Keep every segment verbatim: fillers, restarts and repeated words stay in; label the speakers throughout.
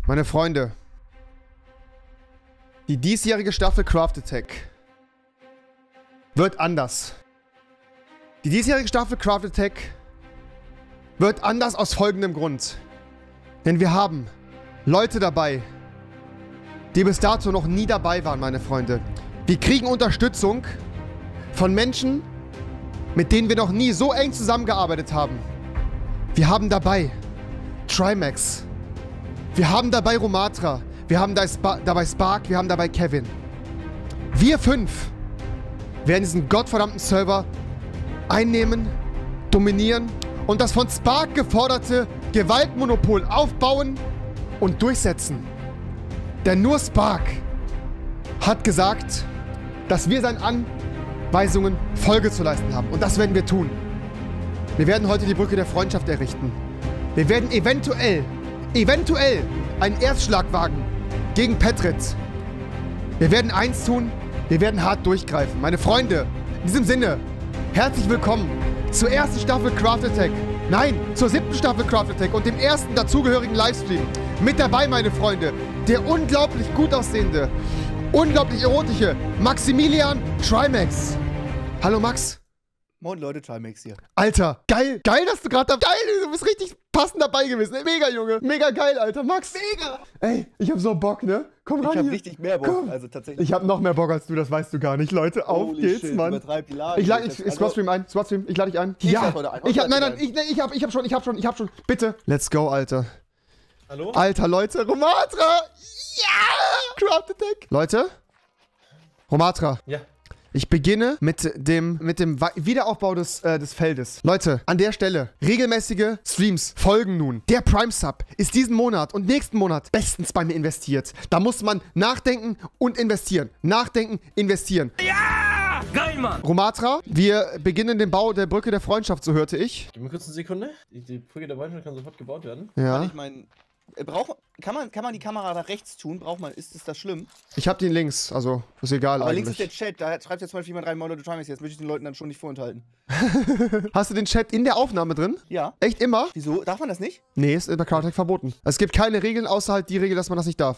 Speaker 1: Meine Freunde, die diesjährige Staffel Craft Attack wird anders. Die diesjährige Staffel Craft Attack wird anders aus folgendem Grund. Denn wir haben Leute dabei, die bis dato noch nie dabei waren, meine Freunde. Wir kriegen Unterstützung von Menschen, mit denen wir noch nie so eng zusammengearbeitet haben. Wir haben dabei Trimax. Wir haben dabei Romatra. Wir haben dabei Spark. Wir haben dabei Kevin. Wir fünf werden diesen gottverdammten Server einnehmen, dominieren und das von Spark geforderte Gewaltmonopol aufbauen und durchsetzen. Denn nur Spark hat gesagt, dass wir seinen Anweisungen Folge zu leisten haben. Und das werden wir tun. Wir werden heute die Brücke der Freundschaft errichten. Wir werden eventuell, eventuell einen Erstschlag wagen gegen Petritz. Wir werden eins tun, wir werden hart durchgreifen. Meine Freunde, in diesem Sinne, herzlich willkommen zur ersten Staffel Craft Attack. Nein, zur siebten Staffel Craft Attack und dem ersten dazugehörigen Livestream. Mit dabei, meine Freunde, der unglaublich gut aussehende, unglaublich erotische Maximilian Trimax. Hallo Max.
Speaker 2: Moin Leute, Trimax hier.
Speaker 1: Alter, geil, geil, dass du gerade da... Geil, du bist richtig passend dabei gewesen. Mega, Junge. Mega geil, Alter. Max. Mega. Ey, ich hab so Bock, ne? Komm rein.
Speaker 2: Ich hab
Speaker 1: hier.
Speaker 2: richtig mehr Bock, Komm. also tatsächlich.
Speaker 1: Ich hab noch mehr Bock als du, das weißt du gar nicht, Leute. Auf
Speaker 2: Holy
Speaker 1: geht's,
Speaker 2: shit,
Speaker 1: Mann.
Speaker 2: Übertreib die Lage.
Speaker 1: Ich lade, ich, ich
Speaker 2: also,
Speaker 1: Swapstream ein, Swapstream, ich lade dich ein.
Speaker 2: Ich
Speaker 1: Ja.
Speaker 2: lad heute ein.
Speaker 1: Ich hab, nein, nein, ich, nee, ich hab, ich hab schon, ich hab schon, ich hab schon. Bitte. Let's go, Alter.
Speaker 2: Hallo?
Speaker 1: Alter, Leute, Romatra. Ja. Craft Attack. Leute. Romatra.
Speaker 2: Ja.
Speaker 1: Ich beginne mit dem, mit dem Wiederaufbau des, äh, des Feldes. Leute, an der Stelle, regelmäßige Streams folgen nun. Der Prime Sub ist diesen Monat und nächsten Monat bestens bei mir investiert. Da muss man nachdenken und investieren. Nachdenken, investieren.
Speaker 3: Ja! Geil, Mann!
Speaker 1: Romatra, wir beginnen den Bau der Brücke der Freundschaft, so hörte ich.
Speaker 4: Gib mir kurz eine Sekunde. Die, die Brücke der Freundschaft kann sofort gebaut werden.
Speaker 1: Ja.
Speaker 2: Ich mein, braucht, kann, man, kann man die Kamera nach rechts tun? Braucht man, ist, ist das schlimm?
Speaker 1: Ich hab den links, also ist egal
Speaker 2: Aber
Speaker 1: eigentlich.
Speaker 2: links ist der Chat, da schreibt jetzt zum Beispiel jemand rein, Moin Leute, Trimax, jetzt möchte ich den Leuten dann schon nicht vorenthalten.
Speaker 1: Hast du den Chat in der Aufnahme drin?
Speaker 2: Ja.
Speaker 1: Echt immer?
Speaker 2: Wieso? Darf man das nicht?
Speaker 1: Nee, ist in der Craft Attack verboten. Es gibt keine Regeln, außer halt die Regel, dass man das nicht darf.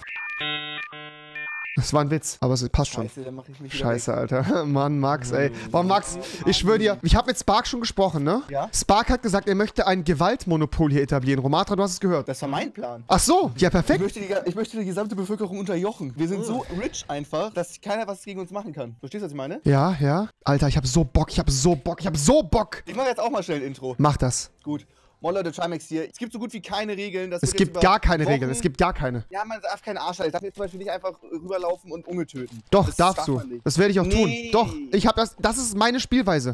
Speaker 1: Das war ein Witz, aber es passt schon.
Speaker 2: Scheiße, dann mach ich mich wieder
Speaker 1: Scheiße, Alter. Mann, Max, ey. Boah, Max, ich schwöre dir, ich habe mit Spark schon gesprochen, ne?
Speaker 2: Ja?
Speaker 1: Spark hat gesagt, er möchte ein Gewaltmonopol hier etablieren. Romatra, du hast es gehört.
Speaker 2: Das war mein Plan.
Speaker 1: Ach so, ja,
Speaker 2: Ich
Speaker 1: perfekt.
Speaker 2: möchte, die, ich möchte die gesamte Bevölkerung unterjochen. Wir sind so rich einfach, dass keiner was gegen uns machen kann. Verstehst du, was ich meine?
Speaker 1: Ja, ja. Alter, ich habe so Bock, ich habe so Bock, ich habe so Bock.
Speaker 2: Ich mache jetzt auch mal schnell ein Intro.
Speaker 1: Mach das.
Speaker 2: Gut. Moin Leute, Trimax hier. Es gibt so gut wie keine Regeln. Das
Speaker 1: Es
Speaker 2: wird
Speaker 1: gibt
Speaker 2: jetzt über
Speaker 1: gar keine
Speaker 2: Wochen-
Speaker 1: Regeln, es gibt gar keine.
Speaker 2: Ja, man darf keine Arschlein. Ich darf jetzt zum Beispiel nicht einfach rüberlaufen und Unge töten.
Speaker 1: Doch,
Speaker 2: das
Speaker 1: darfst
Speaker 2: darf
Speaker 1: du.
Speaker 2: man nicht.
Speaker 1: Das werde ich auch
Speaker 2: Nee.
Speaker 1: tun. Doch, ich habe das, das ist meine Spielweise.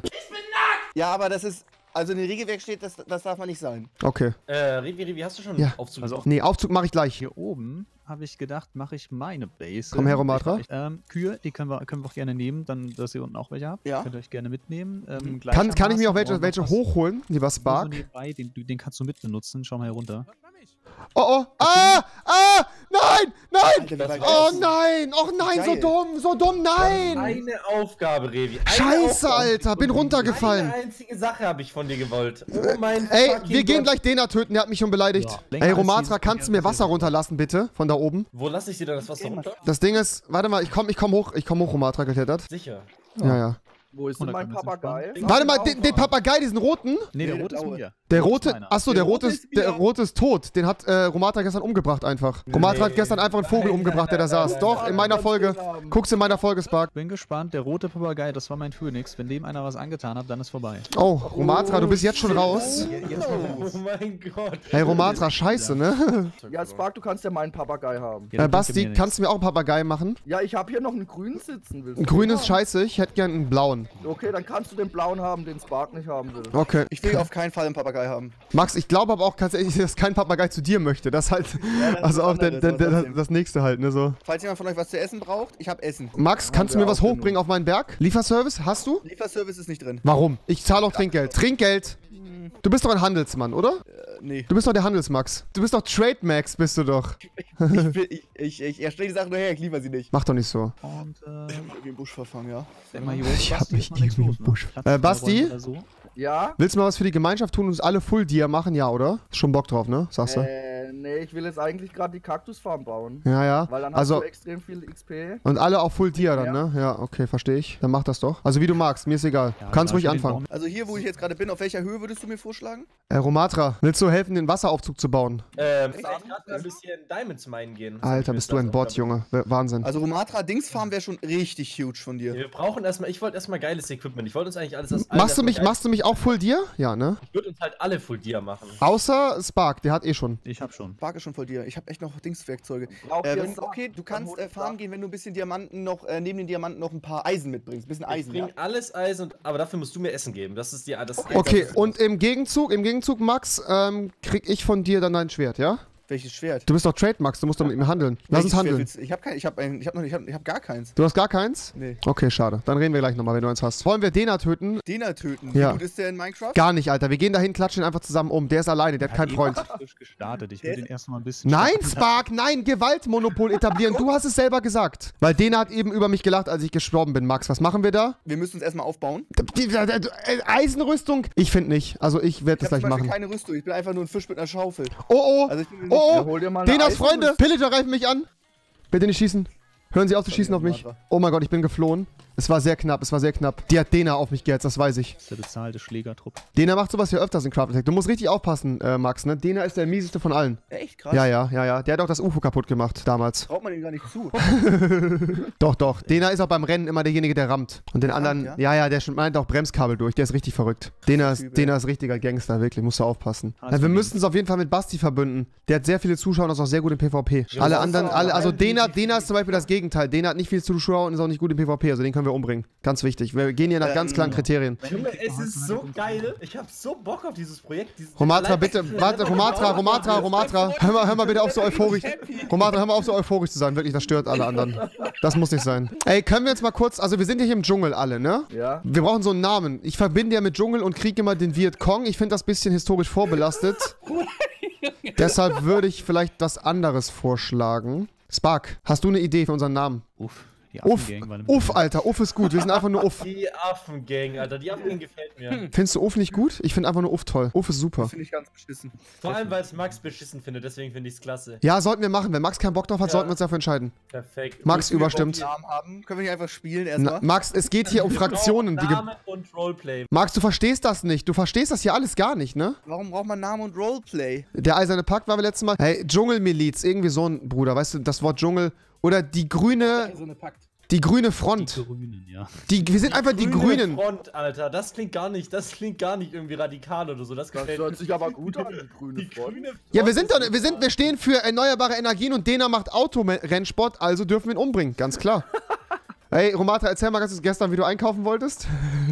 Speaker 2: Ja, aber das ist, also in der Regelwerk steht, das, das darf man nicht sein.
Speaker 1: Okay.
Speaker 4: Äh, Rivi, Rivi, hast du schon
Speaker 1: Ja.
Speaker 4: Aufzug?
Speaker 5: Also auf-
Speaker 1: Nee, Aufzug mache ich gleich.
Speaker 5: Hier oben habe ich gedacht, mache ich meine Base.
Speaker 1: Komm her, Romatra.
Speaker 5: Ich- Ähm, Kühe, die können wir, können wir auch gerne nehmen, dann, dass ihr unten auch welche habt.
Speaker 2: Ja.
Speaker 5: Könnt ihr euch gerne mitnehmen. Ähm,
Speaker 1: Kann, kann ich mir auch
Speaker 5: gleichermaßen
Speaker 1: welche,
Speaker 5: und
Speaker 1: welche
Speaker 5: noch was-
Speaker 1: hochholen, lieber
Speaker 5: nur so
Speaker 1: Spark?
Speaker 5: nebenbei, den, den kannst du mit benutzen. Schau mal hier runter.
Speaker 1: Oh, oh, ah, ah, nein, nein,
Speaker 2: Alter, das war
Speaker 1: oh
Speaker 2: geil.
Speaker 1: nein, oh nein, so
Speaker 2: Geil.
Speaker 1: dumm, so dumm, nein.
Speaker 4: Eine Aufgabe, Revi. Eine
Speaker 1: Scheiße,
Speaker 4: Aufgabe.
Speaker 1: Alter, bin runtergefallen.
Speaker 4: Eine einzige Sache habe ich von dir gewollt. Oh mein
Speaker 1: Ey,
Speaker 4: fucking
Speaker 1: wir gehen
Speaker 4: Gott.
Speaker 1: gleich den da töten, der hat mich schon beleidigt.
Speaker 5: Ja, länger
Speaker 1: Ey,
Speaker 5: als
Speaker 1: Romatra,
Speaker 5: dieses
Speaker 1: kannst du mir Wasser runterlassen, bitte? Von da oben.
Speaker 4: Wo lasse ich dir dann das Wasser runter?
Speaker 1: Das Ding ist, warte mal, ich komm, ich komm hoch, ich komm hoch, Romatra geklettert.
Speaker 4: Sicher.
Speaker 1: Ja, ja.
Speaker 6: Wo ist
Speaker 5: Und
Speaker 6: denn
Speaker 5: da
Speaker 6: mein
Speaker 5: kann man jetzt
Speaker 6: Papagei?
Speaker 1: Warte mal, den, den Papagei, diesen roten?
Speaker 5: Nee, der
Speaker 2: Nee,
Speaker 5: rote ist
Speaker 2: blaue.
Speaker 5: mir.
Speaker 1: Der
Speaker 5: Rot ist
Speaker 1: rote,
Speaker 5: meiner.
Speaker 1: achso, der
Speaker 2: Der
Speaker 1: rote
Speaker 2: rote
Speaker 1: ist,
Speaker 2: ist
Speaker 1: der
Speaker 2: wieder-
Speaker 1: rote ist tot. Den hat äh, Romatra gestern umgebracht einfach. Romatra hat
Speaker 4: Nee.
Speaker 1: gestern einfach einen Vogel
Speaker 4: Nein,
Speaker 1: umgebracht, der da
Speaker 4: nein, nein,
Speaker 1: saß.
Speaker 4: nein,
Speaker 1: Doch,
Speaker 4: nein,
Speaker 1: in meiner
Speaker 6: nein,
Speaker 1: Folge.
Speaker 6: nein.
Speaker 1: Guck's in meiner Folge, Spark.
Speaker 5: Bin gespannt, der rote Papagei, das war mein Phönix. Wenn dem einer was angetan hat, dann ist vorbei.
Speaker 1: Oh, Romatra, du bist jetzt schon raus.
Speaker 4: Oh mein Gott.
Speaker 1: Hey, Romatra, scheiße, ne?
Speaker 6: Ja, Spark, du kannst ja meinen Papagei haben.
Speaker 5: Ja,
Speaker 1: Äh,
Speaker 5: das bringt
Speaker 1: Basti,
Speaker 5: mir nichts.
Speaker 1: kannst du mir auch einen Papagei machen?
Speaker 6: Ja, ich habe hier noch einen grünen sitzen. Willst
Speaker 1: Ein
Speaker 6: du
Speaker 1: grün
Speaker 6: den
Speaker 1: ist scheiße, ich hätte gern einen blauen.
Speaker 6: haben? Okay, dann kannst du den blauen haben, den Spark nicht haben will.
Speaker 1: Okay.
Speaker 2: Ich will auf keinen Fall einen Papagei haben.
Speaker 1: Max, ich glaube aber auch tatsächlich, dass kein Papagei zu dir möchte. Das halt,
Speaker 2: das ist
Speaker 1: also auch
Speaker 2: was
Speaker 1: der,
Speaker 2: anderes,
Speaker 1: der,
Speaker 2: aber
Speaker 1: der,
Speaker 2: trotzdem.
Speaker 1: das nächste halt, ne, so.
Speaker 2: Falls jemand von euch was zu essen braucht, ich habe Essen.
Speaker 1: Max, kannst du
Speaker 6: wir
Speaker 1: mir was
Speaker 6: auch
Speaker 1: hochbringen auf meinen Berg? Lieferservice, hast du?
Speaker 2: Lieferservice ist nicht drin.
Speaker 1: Warum? Ich zahle auch Trinkgeld. Trinkgeld! Du bist doch ein Handelsmann, oder?
Speaker 2: Äh, nee.
Speaker 1: Du bist doch der Handelsmax. Du bist doch Trademax, bist du doch.
Speaker 2: Ich, will, ich, ich, ich erstelle die Sachen nur her, ich liefere sie nicht.
Speaker 1: Mach doch nicht so.
Speaker 5: Und, äh,
Speaker 2: Irgendwie im Busch verfangen, ja.
Speaker 5: denk mal hier oben,
Speaker 1: Ich hab
Speaker 5: Basti,
Speaker 1: mich
Speaker 5: ist noch nichts
Speaker 1: irgendwie
Speaker 5: los,
Speaker 1: im
Speaker 5: ne?
Speaker 1: Busch-
Speaker 5: Platz
Speaker 1: Äh,
Speaker 5: zwei
Speaker 1: Basti?
Speaker 5: Räume oder so.
Speaker 6: Ja?
Speaker 1: Willst du mal was für die Gemeinschaft tun und uns alle Full Dia machen, ja, oder? Schon Bock drauf, ne? Sagst du?
Speaker 2: Äh,
Speaker 6: Nee, ich will jetzt eigentlich gerade die Kaktusfarm bauen.
Speaker 1: Ja, ja.
Speaker 6: Weil dann hast
Speaker 1: Also,
Speaker 6: du extrem viel X P.
Speaker 1: und alle auf Full Tier dann,
Speaker 6: Ja.
Speaker 1: ne? Ja, okay, verstehe ich. Dann mach das doch. Also wie du magst, mir ist egal.
Speaker 5: Ja,
Speaker 1: Kannst
Speaker 5: da
Speaker 1: ruhig
Speaker 5: steht
Speaker 1: anfangen.
Speaker 2: Also hier, wo ich jetzt gerade bin, auf welcher Höhe würdest du mir vorschlagen?
Speaker 1: Äh, Romatra, willst du helfen, den Wasseraufzug zu bauen?
Speaker 4: Ähm, vielleicht gerade mal ein bisschen Diamonds meinen gehen.
Speaker 1: Alter, bist du ein Bot, Junge. W- Wahnsinn.
Speaker 2: Also Romatra Dingsfarm wäre schon richtig huge von dir.
Speaker 4: Wir brauchen erstmal, ich wollte erstmal geiles Equipment. Ich wollte uns eigentlich alles aus
Speaker 1: Machst du mich,
Speaker 4: machst
Speaker 1: machst du mich auch Full Tier? Ja, ne?
Speaker 4: Ich würde uns halt alle Full Dia machen.
Speaker 1: Außer Spark, der hat eh schon.
Speaker 5: Ich hab schon.
Speaker 2: Spark ist schon voll dir. Ich habe echt noch Dingswerkzeuge.
Speaker 6: Braucht
Speaker 2: Äh,
Speaker 6: ihr
Speaker 2: wenn,
Speaker 6: einen
Speaker 2: okay,
Speaker 6: Sack?
Speaker 2: du
Speaker 6: Dann
Speaker 2: kannst
Speaker 6: hol
Speaker 2: äh,
Speaker 6: ich
Speaker 2: fahren
Speaker 6: Sack.
Speaker 2: gehen, wenn du ein bisschen Diamanten noch, äh, neben den Diamanten noch ein paar Eisen mitbringst. Ein bisschen
Speaker 4: Ich
Speaker 2: Eisen, ja?
Speaker 4: bring alles Eisen, und, aber dafür musst du mir Essen geben. Das ist die das
Speaker 1: Okay,
Speaker 4: das ist-
Speaker 1: und im Gegenzug, im Gegenzug, Max, ähm, krieg ich von dir dann dein Schwert, ja?
Speaker 2: Welches Schwert?
Speaker 1: Du bist doch Trade, Max, du musst doch mit mir handeln. Lass
Speaker 2: Welches
Speaker 1: uns
Speaker 2: Schwert
Speaker 1: handeln.
Speaker 2: willst du? Ich habe kein, ich habe ich habe noch, ich habe ich hab gar keins.
Speaker 1: Du hast gar keins?
Speaker 2: Nee.
Speaker 1: Okay, schade. Dann reden wir gleich nochmal, wenn du eins hast. Wollen wir Dena töten?
Speaker 2: Dena töten.
Speaker 1: Ja.
Speaker 2: Wie gut ist der in Minecraft?
Speaker 1: Gar nicht, Alter. Wir gehen dahin, klatschen ihn einfach zusammen um. Der ist alleine, der hat keinen Freund.
Speaker 5: Frisch gestartet. Ich will den erstmal ein bisschen.
Speaker 1: Nein,
Speaker 5: starten.
Speaker 1: Spark, nein, Gewaltmonopol etablieren. Du hast es selber gesagt. Weil Dena hat eben über mich gelacht, als ich gestorben bin. Max, was machen wir da?
Speaker 2: Wir müssen uns erstmal aufbauen.
Speaker 1: Die- die- die- äh, Eisenrüstung? Ich finde nicht. Also ich werde
Speaker 2: Ich
Speaker 1: das
Speaker 2: habe
Speaker 1: gleich
Speaker 2: zum Beispiel
Speaker 1: machen.
Speaker 2: keine Rüstung. Ich bin einfach nur ein Fisch mit einer Schaufel.
Speaker 1: Oh, oh.
Speaker 2: Also ich bin nicht-
Speaker 1: Oh,
Speaker 6: Ja,
Speaker 1: oh.
Speaker 6: hol dir mal eine
Speaker 1: Denas
Speaker 6: Eisenrüstung.
Speaker 1: Freunde. Pillager greifen mich an. Bitte nicht schießen. Hören Sie auf zu schießen auf mich. Oh mein Gott, ich bin geflohen. Es war sehr knapp, es war sehr knapp. Die hat Dena auf mich gehetzt, das weiß ich.
Speaker 5: Das ist der bezahlte Schlägertrupp.
Speaker 1: Dena macht sowas hier öfters in Craft Attack. Du musst richtig aufpassen, äh, Max, ne? Dena ist der mieseste von allen.
Speaker 2: Echt krass.
Speaker 1: Ja, ja, ja, ja. Der hat auch das U F O kaputt gemacht damals.
Speaker 2: Traut man ihm gar nicht zu.
Speaker 1: Doch, doch. Dena ist auch beim Rennen immer derjenige, der rammt. Und den anderen,
Speaker 2: ja?
Speaker 1: ja, ja, der schon- meint auch Bremskabel durch. Der ist richtig verrückt. Dena ist,
Speaker 2: Typ,
Speaker 1: Dena ist richtiger Gangster, wirklich. Musst du aufpassen.
Speaker 5: Hast
Speaker 1: Ja, wir
Speaker 5: du
Speaker 1: müssten es auf jeden Fall mit Basti verbünden. Der hat sehr viele Zuschauer und ist auch sehr gut im PvP.
Speaker 4: Ja,
Speaker 1: alle
Speaker 4: das ist
Speaker 1: anderen,
Speaker 4: aber
Speaker 1: alle, also
Speaker 4: allen,
Speaker 1: Dena,
Speaker 4: die-
Speaker 1: Dena ist zum Beispiel das Gegenteil. Dena hat nicht viel Zuschauer und ist auch nicht gut im PvP. Also den können wir umbringen. Ganz wichtig. Wir gehen hier nach ganz
Speaker 2: Ähm,
Speaker 1: klaren Kriterien.
Speaker 4: Junge, es ist so geil. Ich hab so Bock auf dieses Projekt. Dieses
Speaker 1: Romatra,
Speaker 4: allein-
Speaker 1: bitte, warte, Romatra, Romatra, Romatra. Hör mal, hör mal bitte auf so euphorisch. Romatra, hör mal auf so euphorisch zu sein. Wirklich, das stört alle anderen. Das muss nicht sein. Ey, können wir jetzt mal kurz, also wir sind ja hier im Dschungel alle, ne?
Speaker 6: Ja.
Speaker 1: Wir brauchen so einen Namen. Ich verbinde ja mit Dschungel und kriege immer den Vietcong. Ich finde das ein bisschen historisch vorbelastet. Deshalb würde ich vielleicht was anderes vorschlagen. Spark, hast du eine Idee für unseren Namen?
Speaker 5: Uff. Die
Speaker 1: Uff,
Speaker 5: Affengang waren im-
Speaker 1: Uff, Alter, Uff ist gut. Wir sind einfach nur Uff.
Speaker 4: Die Affengang, Alter. Die Affengang gefällt mir.
Speaker 1: Findest du Uff nicht gut? Ich finde einfach nur Uff toll. Uff ist super.
Speaker 2: Finde ich ganz beschissen.
Speaker 4: Vor allem, weil es Max beschissen findet. Deswegen finde ich es klasse.
Speaker 1: Ja, sollten wir machen. Wenn Max keinen Bock drauf hat,
Speaker 4: Ja.
Speaker 1: sollten wir uns dafür entscheiden.
Speaker 4: Perfekt.
Speaker 1: Max
Speaker 2: Müssen wir überhaupt
Speaker 1: überstimmt.
Speaker 2: einen Namen haben? Können wir nicht einfach spielen
Speaker 1: Na,
Speaker 2: erstmal?
Speaker 1: Max, es geht hier um Fraktionen. Die ge-
Speaker 4: Name und Roleplay.
Speaker 1: Max, du verstehst das nicht. Du verstehst das hier alles gar nicht, ne?
Speaker 2: Warum braucht man Namen und Roleplay?
Speaker 1: Der Eiserne Pakt war wir letztes Mal. Hey, Dschungelmiliz, irgendwie so ein Bruder, weißt du, das Wort Dschungel. Oder die grüne,
Speaker 2: So eine Pakt.
Speaker 1: die grüne
Speaker 5: Die
Speaker 1: Front.
Speaker 5: Grünen, ja.
Speaker 1: Die, wir sind einfach die
Speaker 4: Grüne
Speaker 1: Grünen.
Speaker 4: Front, Alter. Das klingt gar nicht, das klingt gar nicht irgendwie radikal oder so. Das
Speaker 6: Das
Speaker 4: gefällt
Speaker 6: hört
Speaker 4: mir.
Speaker 6: sich aber gut an, die grüne
Speaker 4: Die
Speaker 6: Front.
Speaker 4: grüne Front
Speaker 1: Ja, wir sind
Speaker 4: ist
Speaker 1: doch, wir sind, wir stehen für erneuerbare Energien und Dena macht Autorennsport, also dürfen wir ihn umbringen, ganz klar. Hey, Romatra, erzähl mal ganz kurz gestern, wie du einkaufen wolltest.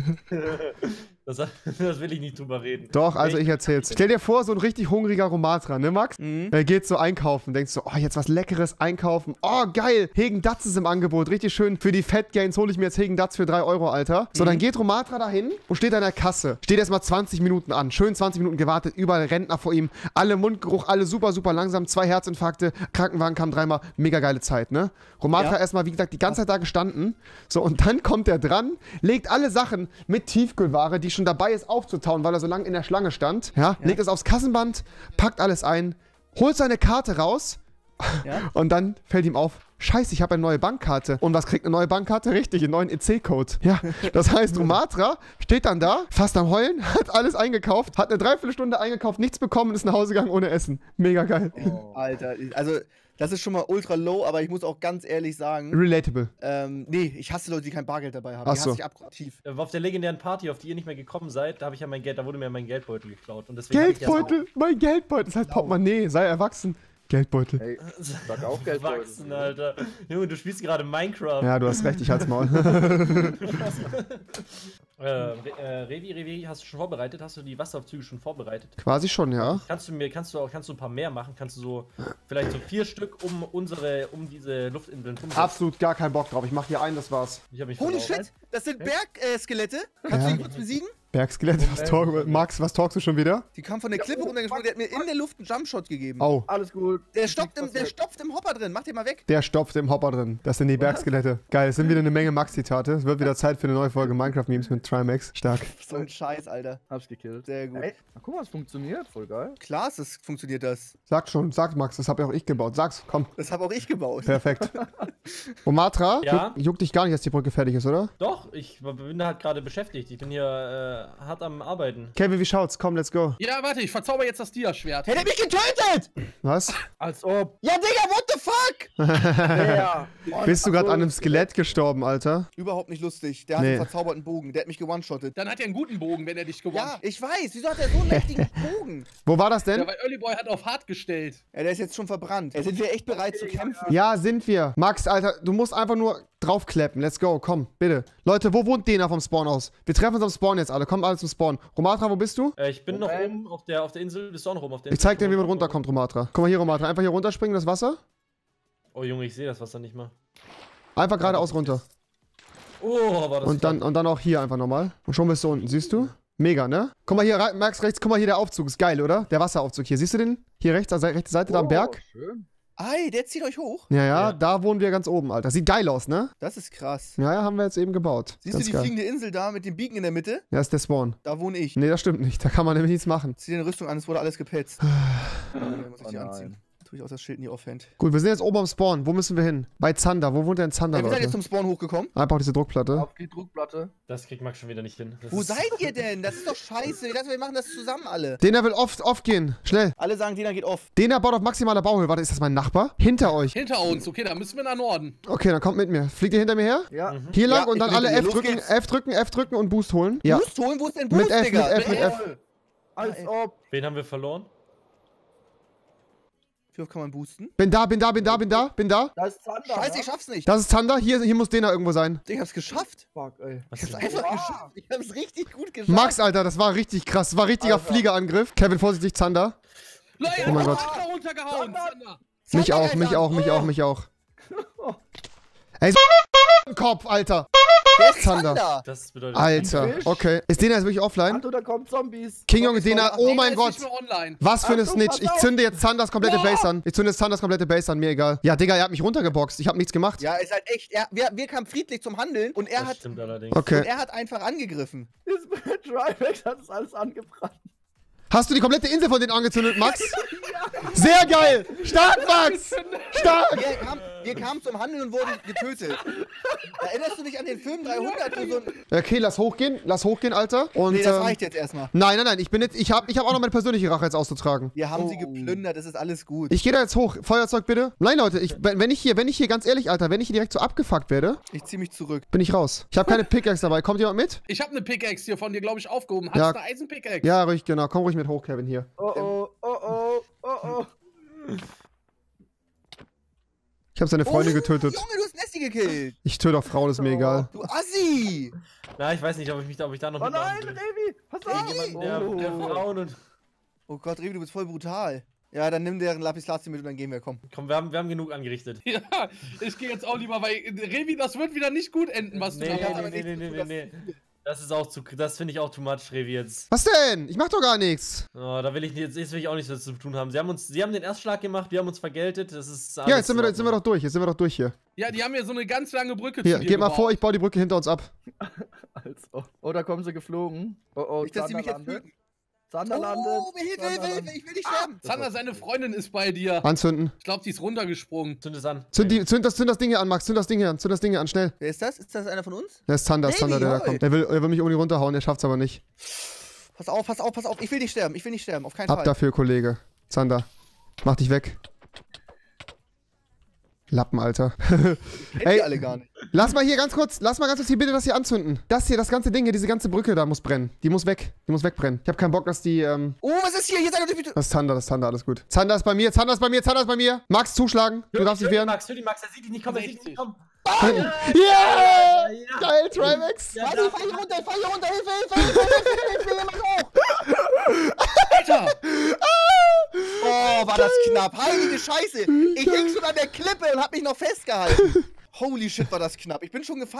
Speaker 4: Das, das will ich nicht drüber reden.
Speaker 1: Doch, also ich erzähl's. Stell dir vor, so ein richtig hungriger Romatra, ne Max?
Speaker 2: Mhm.
Speaker 1: Er geht so einkaufen, denkst so, oh, jetzt was Leckeres einkaufen. Oh, geil, Hegen-Dazs ist im Angebot, richtig schön. Für die Fat Gains hole ich mir jetzt Hegen-Dazs für drei Euro, Alter. So, dann geht Romatra dahin und steht an der Kasse. Steht erstmal zwanzig Minuten an, schön zwanzig Minuten gewartet, überall Rentner vor ihm. Alle Mundgeruch, alle super, super langsam, zwei Herzinfarkte, Krankenwagen kam dreimal, mega geile Zeit, ne? Romatra
Speaker 2: Ja.
Speaker 1: erstmal, wie gesagt, die ganze Zeit da gestanden. So, und dann kommt er dran, legt alle Sachen mit Tiefkühlware, die schon dabei ist, aufzutauen, weil er so lange in der Schlange stand. Ja, legt es aufs Kassenband, packt alles ein, holt seine Karte raus
Speaker 2: Ja.
Speaker 1: und dann fällt ihm auf, scheiße, ich habe eine neue Bankkarte. Und was kriegt eine neue Bankkarte? Richtig, einen neuen E C-Code. Ja, das heißt, Romatra steht dann da, fast am Heulen, hat alles eingekauft, hat eine Dreiviertelstunde eingekauft, nichts bekommen und ist nach Hause gegangen ohne Essen. Mega geil.
Speaker 2: Alter, also das ist schon mal ultra low, aber ich muss auch ganz ehrlich sagen,
Speaker 1: Relatable.
Speaker 2: ähm, nee, ich hasse Leute, die kein Bargeld dabei haben.
Speaker 1: Ach
Speaker 2: Die
Speaker 1: so.
Speaker 2: hasse ich abgrundtief.
Speaker 4: Äh, Auf der legendären Party, auf die ihr nicht mehr gekommen seid, da habe ich ja mein Geld, da wurde mir mein Geldbeutel geklaut. Und deswegen hab ich
Speaker 1: Geldbeutel, mein Geldbeutel. Das heißt Portemonnaie, sei erwachsen. Geldbeutel.
Speaker 6: Ey,
Speaker 4: erst
Speaker 6: sag auch Geldbeutel.
Speaker 4: Wachsen, Alter. Junge, du spielst gerade Minecraft.
Speaker 1: Ja, du hast recht, ich halt's Maul.
Speaker 4: Äh, Re äh, Revi, Revi, hast du schon vorbereitet? Hast du die Wasseraufzüge schon vorbereitet?
Speaker 1: Quasi schon, ja.
Speaker 4: Kannst du mir, kannst du auch, kannst du ein paar mehr machen? Kannst du so, vielleicht so vier Stück um unsere, um diese Luftinseln rumsetzen?
Speaker 1: Absolut gar keinen Bock drauf. Ich mach hier einen, das war's.
Speaker 4: Ich hab mich
Speaker 2: Holy
Speaker 4: verlaufen.
Speaker 2: shit, das sind Bergskelette. Äh, Kannst
Speaker 1: Ja.
Speaker 2: du die kurz besiegen?
Speaker 1: Bergskelett, was talk, Max, was talkst du schon wieder?
Speaker 2: Die kam von der Klippe runtergesprungen, der hat mir in der Luft einen Jumpshot gegeben.
Speaker 1: Oh,
Speaker 6: Alles gut.
Speaker 2: Der
Speaker 6: Ist
Speaker 2: stopft,
Speaker 6: nichts
Speaker 2: im, der
Speaker 6: passiert.
Speaker 2: stopft im Hopper drin. Mach den mal weg.
Speaker 1: der stopft im Hopper drin. Das sind die Bergskelette. Geil, es sind wieder eine Menge Max-Zitate. Es wird wieder Zeit für eine neue Folge Minecraft-Memes mit Trimax. Stark.
Speaker 2: So ein Scheiß, Alter.
Speaker 6: Hab's gekillt.
Speaker 2: Sehr gut.
Speaker 6: Ey, na, guck mal, es funktioniert. Voll geil.
Speaker 2: Klar ist das, funktioniert das.
Speaker 1: Sag schon, sag Max, das habe ja auch ich gebaut. Sag's, komm.
Speaker 2: Das habe auch ich gebaut.
Speaker 1: Perfekt. Romatra,
Speaker 4: Ja?
Speaker 1: juckt, juckt dich gar nicht, dass die Brücke fertig ist, oder?
Speaker 4: Doch, ich bin halt gerade beschäftigt. Ich bin hier äh, hart am Arbeiten.
Speaker 1: Kevin, wie schaut's? Komm, let's go.
Speaker 7: Ja, warte, ich verzauber jetzt das Dia-Schwert.
Speaker 2: Hätte mich getötet!
Speaker 1: Was?
Speaker 6: Als ob.
Speaker 2: Ja, Digga, what the fuck?
Speaker 6: Ja.
Speaker 1: Bist du gerade an einem Skelett gestorben, Alter?
Speaker 2: Überhaupt nicht lustig. Der hat
Speaker 1: Nee.
Speaker 2: einen verzauberten Bogen. Der hat mich gewone-shottet.
Speaker 7: Dann hat er einen guten Bogen, wenn er dich gewonnen
Speaker 2: Ja,
Speaker 7: hat.
Speaker 2: ich weiß. Wieso hat er so einen mächtigen Bogen?
Speaker 1: Wo war das denn?
Speaker 7: Ja, weil Early Boy hat auf hart gestellt.
Speaker 2: Ja, der ist jetzt schon verbrannt. Ey, sind wir echt bereit zu kämpfen?
Speaker 1: Ja, sind wir. Max, Alter, du musst einfach nur draufkleppen. Let's go, komm, bitte. Leute, wo wohnt Dena vom Spawn aus? Wir treffen uns am Spawn jetzt alle. Kommt alle zum Spawn. Romatra, wo bist du?
Speaker 4: Äh, ich bin noch
Speaker 6: Okay.
Speaker 4: oben auf der, auf der Insel. Bist du auch noch oben auf der
Speaker 1: Ich
Speaker 4: Insel?
Speaker 1: zeig dir, wie man runterkommt, Romatra. Guck mal hier, Romatra. Einfach hier runterspringen, das Wasser.
Speaker 4: Oh Junge, ich sehe das Wasser nicht mal.
Speaker 1: Einfach geradeaus runter.
Speaker 4: Oh, war das
Speaker 1: Und dann, und dann auch hier einfach nochmal. Und schon bist du unten, siehst du? Mega, ne? Guck mal hier, re- Max, rechts, guck mal hier, der Aufzug ist geil, oder? Der Wasseraufzug hier. Siehst du den? Hier rechts, also rechte Seite, da am Berg.
Speaker 6: Oh, schön.
Speaker 2: Ei, der zieht euch hoch.
Speaker 1: Ja, ja,
Speaker 4: Ja.
Speaker 1: da wohnen wir ganz oben, Alter. Sieht geil aus, ne?
Speaker 2: Das ist krass.
Speaker 1: Ja, ja, haben wir jetzt eben gebaut.
Speaker 2: Siehst
Speaker 1: ganz
Speaker 2: du die
Speaker 1: geil.
Speaker 2: fliegende Insel da mit dem Beacon in der Mitte?
Speaker 1: Ja, ist der Spawn.
Speaker 2: Da wohne ich.
Speaker 1: Nee, das stimmt nicht. Da kann man nämlich nichts machen.
Speaker 2: Zieh deine Rüstung an, es wurde alles gepetzt. Ja, muss ich
Speaker 6: Oh
Speaker 2: die
Speaker 6: nein.
Speaker 2: anziehen. Tue ich auch das Schild nie offhand.
Speaker 1: Gut, wir sind jetzt oben am Spawn. Wo müssen wir hin? Bei Zander. Wo wohnt denn Zander,
Speaker 2: Ja, wir seid jetzt
Speaker 1: Leute?
Speaker 2: zum Spawn hochgekommen.
Speaker 1: Einfach diese Druckplatte.
Speaker 6: Auf die Druckplatte.
Speaker 4: Das kriegt Max schon wieder nicht hin. Das
Speaker 2: Wo
Speaker 4: ist-
Speaker 2: seid ihr denn? Das ist doch scheiße. Ich dachte, wir machen das zusammen alle.
Speaker 1: Dena will oft, oft gehen. Schnell.
Speaker 2: Alle sagen, Dina geht off.
Speaker 1: Dena baut auf maximaler Bauhöhe. Warte, ist das mein Nachbar? Hinter euch.
Speaker 7: Hinter uns, okay, dann müssen wir nach Norden.
Speaker 1: Okay, dann kommt mit mir. Fliegt ihr hinter mir her?
Speaker 6: Ja.
Speaker 1: Hier lang
Speaker 2: Ja,
Speaker 1: und
Speaker 2: ich
Speaker 1: dann
Speaker 2: bin
Speaker 1: alle
Speaker 2: hinter
Speaker 1: F
Speaker 2: dir. Los
Speaker 1: drücken,
Speaker 2: geht's.
Speaker 1: F drücken, F drücken und Boost holen. Ja.
Speaker 2: Boost holen? Wo ist denn Boost,
Speaker 1: Mit F,
Speaker 2: Digga?
Speaker 1: mit F, mit F.
Speaker 6: Als ob.
Speaker 4: Wen haben wir verloren?
Speaker 2: Wie oft kann man boosten?
Speaker 1: Bin da, bin da, bin da, bin da, bin da.
Speaker 6: Da ist Zander.
Speaker 2: Scheiße,
Speaker 6: ne?
Speaker 2: ich schaff's nicht.
Speaker 1: Das ist Zander. Hier, hier muss Dena irgendwo sein.
Speaker 2: Ich hab's geschafft.
Speaker 6: Fuck, ey.
Speaker 4: Was
Speaker 2: Ich hab's
Speaker 4: denn?
Speaker 2: einfach geschafft. Ich hab's richtig gut geschafft.
Speaker 1: Max, Alter, das war richtig krass. Das war richtiger
Speaker 6: Alter.
Speaker 1: Fliegerangriff. Kevin, vorsichtig, Zander.
Speaker 7: Leute,
Speaker 1: Oh mein
Speaker 7: er hat
Speaker 1: Gott.
Speaker 7: sich da runtergehauen. Sander.
Speaker 1: Mich
Speaker 2: Zander,
Speaker 1: auch, mich
Speaker 2: Alter.
Speaker 1: auch, mich
Speaker 2: Oh.
Speaker 1: auch, mich auch. Ey, Kopf, Alter.
Speaker 2: Der ist
Speaker 1: Zander.
Speaker 2: Zander.
Speaker 4: Das bedeutet.
Speaker 1: Alter.
Speaker 6: Fisch.
Speaker 1: Okay. Ist Dena jetzt wirklich offline?
Speaker 6: Anto, da kommen Zombies.
Speaker 1: King Junge, Dena, oh
Speaker 7: Nee,
Speaker 1: mein
Speaker 7: der
Speaker 1: Gott.
Speaker 7: ist nicht mehr online.
Speaker 1: Was für eine
Speaker 6: Achtung,
Speaker 1: Snitch.
Speaker 6: pass
Speaker 1: Ich
Speaker 6: auf.
Speaker 1: zünde jetzt Zanders komplette
Speaker 7: Boah.
Speaker 1: Base an. Ich zünde jetzt Zanders komplette Base an, mir egal. Ja, Digga, er hat mich runtergeboxt. Ich hab nichts gemacht.
Speaker 2: Ja, ist halt echt. Er, wir, wir kamen friedlich zum Handeln und er
Speaker 4: Das
Speaker 2: hat.
Speaker 4: stimmt allerdings.
Speaker 2: Und
Speaker 1: Okay.
Speaker 2: er hat einfach angegriffen.
Speaker 6: Ist mit Trimax hat es alles angebrannt.
Speaker 1: Hast du die komplette Insel von denen angezündet, Max? Sehr geil. Stark, Max. Stark.
Speaker 2: Wir kamen, wir kamen zum Handeln und wurden getötet. Erinnerst du dich an den Film dreihundert? Wo so ein
Speaker 1: Okay, lass hochgehen. Lass hochgehen, Alter. Und,
Speaker 2: nee, das
Speaker 1: ähm,
Speaker 2: reicht jetzt erstmal.
Speaker 1: Nein, nein, nein. Ich bin jetzt, ich hab, ich hab auch noch meine persönliche Rache jetzt auszutragen.
Speaker 2: Wir haben
Speaker 6: Oh.
Speaker 2: sie geplündert, es ist alles gut.
Speaker 1: Ich gehe da jetzt hoch. Feuerzeug bitte. Nein, Leute, ich, wenn wenn ich hier, wenn ich hier, ganz ehrlich, Alter, wenn ich hier direkt so abgefuckt werde,
Speaker 2: Ich zieh mich zurück.
Speaker 1: bin ich raus. Ich habe keine Pickaxe dabei. Kommt jemand mit?
Speaker 7: Ich habe eine Pickaxe hier von dir, glaube ich, aufgehoben. Hast
Speaker 1: Ja.
Speaker 7: du eine Eisenpickaxe?
Speaker 1: Ja, ruhig, genau. Komm ruhig mit hoch, Kevin, hier.
Speaker 6: Oh oh, oh oh, oh oh.
Speaker 1: Ich habe seine Freundin getötet.
Speaker 2: Junge, du hast Nessie gekillt.
Speaker 1: Ich töte auch Frauen, ist mir egal.
Speaker 2: Du Assi.
Speaker 4: Na, ich weiß nicht, ob ich mich da, ob ich da noch
Speaker 6: Oh nein,
Speaker 4: mitmachen will.
Speaker 6: Revi, pass auf.
Speaker 2: Ey,
Speaker 4: Der, der
Speaker 6: Oh.
Speaker 4: Frauen und.
Speaker 2: Oh Gott, Revi, du bist voll brutal. Ja, dann nimm deren Lapislazuli mit und dann gehen wir, komm.
Speaker 4: Komm, wir haben, wir haben genug angerichtet.
Speaker 7: Ja, ich gehe jetzt auch lieber, weil Revi, das wird wieder nicht gut enden, was du
Speaker 4: Nee,
Speaker 7: da
Speaker 4: nee,
Speaker 7: machst.
Speaker 4: nee, nee, nee, nee, nee. Das ist auch zu. Das finde ich auch too much, Revi jetzt.
Speaker 1: Was denn? Ich mach doch gar nichts.
Speaker 4: Oh, da will ich jetzt, jetzt will ich auch nichts mehr zu tun haben. Sie haben uns, sie haben den Erstschlag gemacht, wir haben uns vergeltet. Das ist alles
Speaker 1: Ja, jetzt sind wir,
Speaker 4: in
Speaker 1: jetzt sind wir doch
Speaker 4: Ordnung.
Speaker 1: durch. Jetzt sind wir doch durch hier.
Speaker 7: Ja, die haben ja so eine ganz lange Brücke
Speaker 1: Hier,
Speaker 7: zu dir
Speaker 1: geht mal
Speaker 7: gebaut.
Speaker 1: vor, ich baue die Brücke hinter uns ab.
Speaker 6: Also. Oh, da kommen sie geflogen. Oh oh,
Speaker 2: Nicht, dass sie
Speaker 6: Zander
Speaker 2: mich jetzt
Speaker 6: landet.
Speaker 2: töten.
Speaker 6: Zander landet.
Speaker 2: Oh, Hilfe, Hilfe,
Speaker 6: Zander
Speaker 2: Hilfe,
Speaker 6: landet.
Speaker 2: ich will nicht sterben.
Speaker 7: Sander, seine Freundin ist bei dir.
Speaker 1: Anzünden.
Speaker 7: Ich glaube, die ist runtergesprungen.
Speaker 4: Zünd es an.
Speaker 1: Zünd, die, zünd, das, zünd das Ding hier an, Max. Zünd das Ding hier an. Zünd das Ding hier an, schnell.
Speaker 2: Wer ist das? Ist das einer von uns?
Speaker 1: Der ist Zander, ist
Speaker 2: Baby,
Speaker 1: Zander, der da
Speaker 2: hoi.
Speaker 1: kommt. Der will, er will mich irgendwie runterhauen, der schafft's aber nicht.
Speaker 2: Pass auf, pass auf, pass auf. Ich will nicht sterben, ich will nicht sterben, auf keinen
Speaker 1: Ab
Speaker 2: Fall.
Speaker 1: dafür, Kollege. Zander. Mach dich weg. Lappen, Alter.
Speaker 2: Kennt
Speaker 1: Ey.
Speaker 2: die alle gar nicht.
Speaker 1: Lass mal hier ganz kurz, lass mal ganz kurz hier bitte das hier anzünden. Das hier, das ganze Ding hier, diese ganze Brücke da muss brennen. Die muss weg. Die muss wegbrennen. Ich hab keinen Bock, dass die, ähm...
Speaker 2: Oh, was ist hier? Hier seid ihr.
Speaker 1: Das ist Zander, das ist Zander, alles gut. Zander ist bei mir, Zander ist bei mir, Zander ist bei mir. Max, zuschlagen. Du darfst dich
Speaker 4: Hör die
Speaker 1: wehren.
Speaker 4: Max, hör die Max, er sieht dich nicht, komm, er sieht dich nicht, komm.
Speaker 1: Yeah! Geil, Trimax.
Speaker 4: Ja,
Speaker 2: Warte, ich fall hier runter, ich fall hier runter, Hilfe, Hilfe, Hilfe, Hilfe, Hilfe, jemand hoch.
Speaker 7: Alter!
Speaker 2: Oh, war das knapp. Heilige Scheiße. Ich hing schon an der Klippe und hab mich noch festgehalten. Holy shit, war das knapp. Ich bin schon gefallen.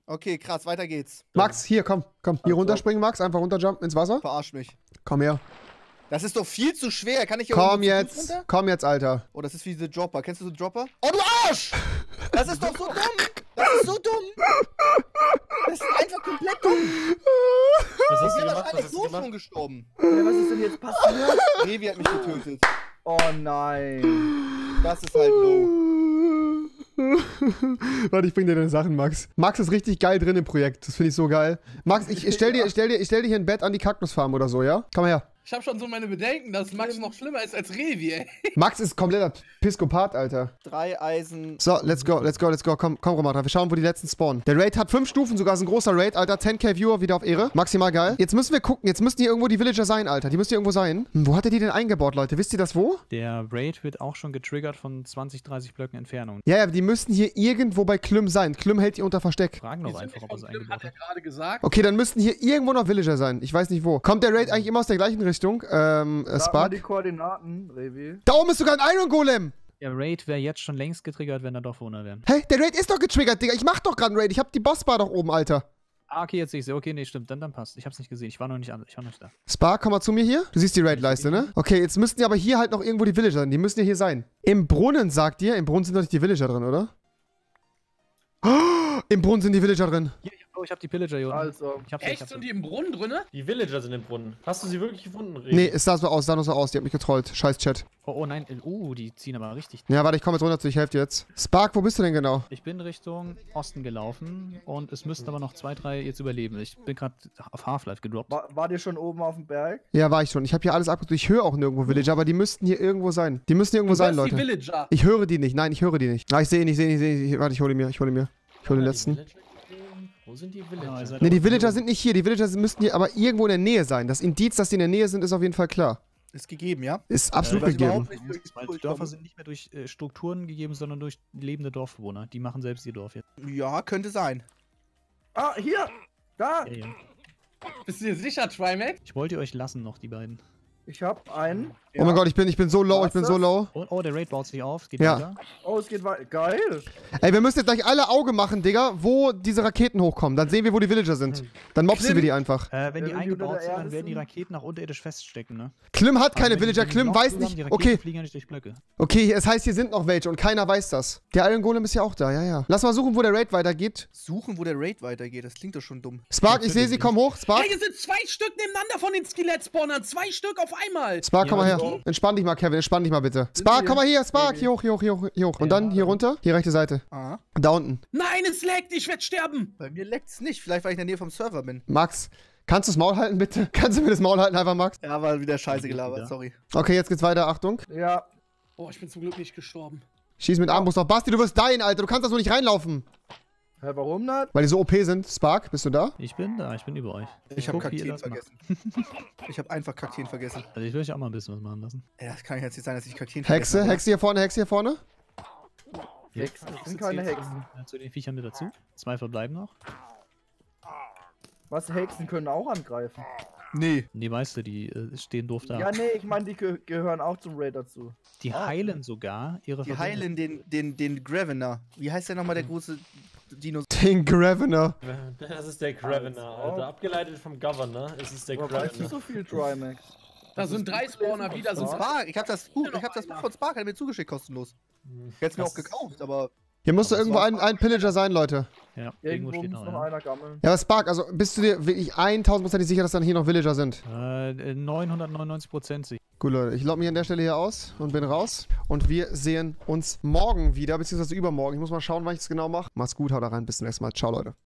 Speaker 2: Okay, krass, weiter geht's.
Speaker 1: Max, hier, komm, komm. Hier
Speaker 6: Also.
Speaker 1: runterspringen, Max. Einfach runterjumpen ins Wasser.
Speaker 2: Verarsch mich.
Speaker 1: Komm her.
Speaker 2: Das ist doch viel zu schwer. Kann ich hier
Speaker 1: Komm
Speaker 2: unten zu Fuß
Speaker 1: jetzt.
Speaker 2: runter?
Speaker 1: Komm jetzt, Alter.
Speaker 2: Oh, das ist wie diese Dropper. Kennst du so Dropper? Oh, du Arsch! Das ist doch so dumm. Das ist so dumm. Das ist einfach komplett dumm.
Speaker 4: Was
Speaker 2: Ich
Speaker 4: hast du
Speaker 2: bin
Speaker 4: gemacht? Was
Speaker 2: wahrscheinlich
Speaker 4: hast du
Speaker 2: so
Speaker 4: gemacht?
Speaker 2: schon gestorben.
Speaker 6: Ja, was ist denn jetzt passiert?
Speaker 2: Revi hat mich getötet.
Speaker 6: Oh nein.
Speaker 2: Das ist halt low.
Speaker 1: Warte, ich bring dir deine Sachen, Max. Max ist richtig geil drin im Projekt. Das finde ich so geil. Max, ich, ich stell dir, ich stell dir, ich stell dir hier ein Bett an die Kaktusfarm oder so, ja? Komm mal her.
Speaker 7: Ich habe schon so meine Bedenken, dass Max noch schlimmer ist als Revi, ey.
Speaker 1: Max ist kompletter Piskopat, Alter.
Speaker 2: Drei Eisen.
Speaker 1: So, let's go, let's go, let's go. Komm, komm, Romatra, wir schauen, wo die letzten spawnen. Der Raid hat fünf Stufen, sogar ist ein großer Raid, Alter. zehn K Viewer wieder auf Ehre. Maximal geil. Jetzt müssen wir gucken, jetzt müssen hier irgendwo die Villager sein, Alter. Die müssen hier irgendwo sein. Hm, wo hat er die denn eingebaut, Leute? Wisst ihr das wo?
Speaker 5: Der Raid wird auch schon getriggert von zwanzig, dreißig Blöcken Entfernung.
Speaker 1: Ja, ja, die müssen hier irgendwo bei Klüm sein. Klüm hält die unter Versteck.
Speaker 5: Fragen
Speaker 7: Die
Speaker 5: doch
Speaker 7: sind
Speaker 5: einfach,
Speaker 7: nicht
Speaker 5: ob er es
Speaker 7: vom Film,
Speaker 5: eingebaut
Speaker 7: hat er
Speaker 5: hat.
Speaker 7: gerade gesagt.
Speaker 1: Okay, dann müssten hier irgendwo noch Villager sein. Ich weiß nicht wo. Kommt der Raid eigentlich immer aus der gleichen Richtung? Ähm, äh,
Speaker 6: Sag mal die
Speaker 1: Spark?
Speaker 6: Koordinaten, Revi.
Speaker 1: Da oben ist sogar ein Iron Golem!
Speaker 5: Der Raid wäre jetzt schon längst getriggert, wenn da Dorfbewohner wären.
Speaker 1: Hey, der Raid ist doch getriggert, Digga. Ich mach doch gerade einen Raid. Ich hab die Bossbar doch oben, Alter.
Speaker 5: Ah, okay, jetzt sehe ich sie. Okay, nee, stimmt. Dann, dann passt. Ich hab's nicht gesehen. Ich war noch nicht an. Ich war noch nicht da.
Speaker 1: Spark, komm mal zu mir hier. Du siehst die Raid-Leiste, ne? Okay, jetzt müssten ja aber hier halt noch irgendwo die Villager sein. Die müssen ja hier sein. Im Brunnen, sagt ihr? Im Brunnen sind doch nicht die Villager drin, oder? Oh, im Brunnen sind die Villager drin.
Speaker 5: Hier, ich hab, oh, ich hab die Pillager hier unten.
Speaker 6: Also.
Speaker 5: Ich hab sie, ich
Speaker 7: Echt?
Speaker 5: hab sie.
Speaker 7: Sind die im Brunnen drinne?
Speaker 4: Die Villager sind im Brunnen. Hast du sie wirklich gefunden, Revi?
Speaker 1: Nee, es sah so aus, sah nur so aus. Die hat mich getrollt. Scheiß Chat.
Speaker 5: Oh, oh nein. Uh, die ziehen aber richtig.
Speaker 1: Ja, warte, ich komme jetzt runter zu. Ich helfe dir jetzt. Spark, wo bist du denn genau?
Speaker 5: Ich bin Richtung Osten gelaufen und es müssten aber noch zwei, drei jetzt überleben. Ich bin gerade auf Half-Life gedroppt.
Speaker 6: War, war dir schon oben auf dem Berg?
Speaker 1: Ja, war ich schon. Ich habe hier alles abgeguckt. Ich höre auch nirgendwo Villager, aber die müssten hier irgendwo sein. Die müssen hier irgendwo
Speaker 7: Du
Speaker 1: sein,
Speaker 7: bist die
Speaker 1: Leute.
Speaker 7: Villager.
Speaker 1: Ich höre die nicht. Nein, ich höre die nicht. Ah, ich sehe ihn, ich sehe ihn, ich sehe ihn. Warte, ich hole ihn mir. Ich hole ihn mir. Ich hole den
Speaker 4: Ah, die
Speaker 1: letzten.
Speaker 4: Villager gesehen? Wo sind die
Speaker 5: Ja, ihr
Speaker 4: Villager?
Speaker 5: seid
Speaker 1: Ne, die
Speaker 5: unten
Speaker 1: Villager
Speaker 5: oben.
Speaker 1: sind nicht hier. Die Villager müssten hier aber irgendwo in der Nähe sein. Das Indiz, dass die in der Nähe sind, ist auf jeden Fall klar.
Speaker 2: Ist gegeben, ja?
Speaker 1: Ist absolut
Speaker 6: weiß
Speaker 1: gegeben.
Speaker 6: überhaupt nicht, wo ich
Speaker 5: Weil die
Speaker 6: durchkomme.
Speaker 5: Dörfer sind nicht mehr durch äh, Strukturen gegeben, sondern durch lebende Dorfbewohner. Die machen selbst ihr Dorf jetzt.
Speaker 2: Ja, könnte sein.
Speaker 6: Ah, hier! Da!
Speaker 5: Ja, ja.
Speaker 7: Bist du dir sicher, Trimax?
Speaker 5: Ich wollte euch lassen noch, die beiden.
Speaker 6: Ich hab einen.
Speaker 1: Oh mein Gott, ich bin, ich bin so low, ich bin so low.
Speaker 5: Oh, oh, der Raid baut sich auf. Geht
Speaker 1: Ja.
Speaker 5: weiter.
Speaker 6: Oh, es geht weiter. Geil!
Speaker 1: Ey, wir müssen jetzt gleich alle Auge machen, Digga, wo diese Raketen hochkommen. Dann sehen wir, wo die Villager sind. Dann mobsen wir die einfach.
Speaker 5: Äh, wenn
Speaker 6: Ja,
Speaker 5: die
Speaker 6: wenn die unter
Speaker 5: eingebaut
Speaker 6: der
Speaker 5: sind, dann
Speaker 6: Erde
Speaker 5: werden die
Speaker 6: sind.
Speaker 5: Raketen nach unterirdisch feststecken, ne?
Speaker 1: Klim hat keine
Speaker 5: Also wenn die-
Speaker 1: Villager,
Speaker 5: wenn die
Speaker 1: Klim
Speaker 5: noch
Speaker 1: weiß
Speaker 5: zusammen-
Speaker 1: nicht.
Speaker 5: Die Raketen
Speaker 1: Okay,
Speaker 5: fliegen ja nicht durch Blöcke.
Speaker 1: okay, es heißt, hier sind noch welche und keiner weiß das. Der Iron Golem ist ja auch da, ja, ja. Lass mal suchen, wo der Raid weitergeht.
Speaker 2: Suchen, wo der Raid weitergeht. Das klingt doch schon dumm.
Speaker 1: Spark, ich sehe sie, komm hoch. Spark,
Speaker 7: Hey, hier sind zwei Stück nebeneinander von den Skelett-Spawnern. Zwei Stück auf einmal.
Speaker 1: Spark, komm mal
Speaker 5: Ja,
Speaker 1: her.
Speaker 5: okay.
Speaker 1: Entspann dich mal, Kevin, entspann dich mal bitte. Spark,
Speaker 6: wir-
Speaker 1: komm mal hier, Spark, hier hoch, hier hoch, hier hoch, hier hoch. Und
Speaker 5: Ja,
Speaker 1: dann hier runter, hier rechte Seite.
Speaker 2: Ah.
Speaker 1: Da unten.
Speaker 7: Nein, es leckt. Ich werde sterben.
Speaker 2: Bei mir leckt's nicht. Vielleicht, weil ich in der Nähe vom Server bin.
Speaker 1: Max, kannst du das Maul halten, bitte? Kannst du mir das Maul halten, einfach, Max?
Speaker 2: Ja, war wieder scheiße
Speaker 5: Wieder.
Speaker 2: gelabert. Sorry.
Speaker 1: Okay, jetzt geht's weiter, Achtung.
Speaker 6: Ja.
Speaker 7: Oh, ich bin zum Glück nicht gestorben.
Speaker 1: Schieß mit Armbrust auf. Basti, du wirst dying, Alter. Du kannst da so nicht reinlaufen.
Speaker 6: Hä, warum nicht?
Speaker 1: Weil die so O P sind. Spark, bist du da?
Speaker 5: Ich bin da, ich bin über euch.
Speaker 2: Ich habe
Speaker 5: Guck, wie ihr
Speaker 2: Kakteen
Speaker 5: das macht.
Speaker 2: vergessen. Ich habe einfach Kakteen vergessen.
Speaker 5: Also ich will euch auch mal ein bisschen was machen lassen.
Speaker 2: Ja, das kann jetzt nicht sein, dass ich Kakteen
Speaker 1: Hexe,
Speaker 2: vergessen
Speaker 1: Hexe hier vorne, Hexe hier vorne.
Speaker 6: Hexen, das sind keine Hexen.
Speaker 5: Äh, Zu den Viechern mit dazu. Zwei verbleiben noch.
Speaker 6: Was, Hexen können auch angreifen?
Speaker 2: Nee.
Speaker 5: Nee, weißt du, die äh, stehen doof da.
Speaker 6: Ja, nee, ich meine, die ge gehören auch zum Raid dazu.
Speaker 5: Die heilen sogar ihre
Speaker 2: Die
Speaker 5: Verbündeten.
Speaker 2: heilen den, den, den Gravener. Wie heißt der nochmal, der große Dino?
Speaker 1: Den Gravener.
Speaker 4: Das ist der Gravener, Alter. Abgeleitet vom Governor ist es der
Speaker 6: Aber weißt du
Speaker 4: Gravener.
Speaker 6: so viel, Trimax?
Speaker 7: Da sind drei Spawner wieder. Sind
Speaker 2: Spark, ich hab das Buch, ich hab das Buch von Spark, hat er mir zugeschickt, kostenlos. Ich hätte es mir
Speaker 4: Das
Speaker 2: auch gekauft, aber
Speaker 1: Hier muss doch irgendwo ein, ein Pillager sein, Leute.
Speaker 5: Ja,
Speaker 6: Irgendwo
Speaker 5: irgendwo steht
Speaker 6: muss
Speaker 5: noch
Speaker 6: noch
Speaker 5: einer.
Speaker 6: einer gammeln.
Speaker 1: Ja, aber Spark, also bist du dir wirklich tausendprozentig sicher, dass dann hier noch Villager sind?
Speaker 5: Äh, neunhundertneunundneunzig Prozent sicher.
Speaker 1: Gut, Leute, ich logge mich an der Stelle hier aus und bin raus. Und wir sehen uns morgen wieder, beziehungsweise übermorgen. Ich muss mal schauen, wann ich das genau mache. Macht's gut, haut da rein, bis zum nächsten Mal. Ciao, Leute.